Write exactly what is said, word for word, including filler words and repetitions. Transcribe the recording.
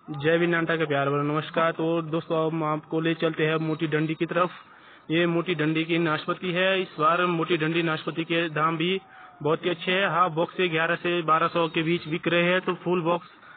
जय विनायक का प्यार भरा नमस्कार। तो दोस्तों हम आपको ले चलते हैं मोटी डंडी की तरफ। ये मोटी डंडी की नाशपाती है। इस बार मोटी डंडी नाशपाती के दाम भी बहुत ही अच्छे हैं। हाफ बॉक्स से ग्यारह से बारह सौ के बीच बिक रहे हैं। तो फुल बॉक्स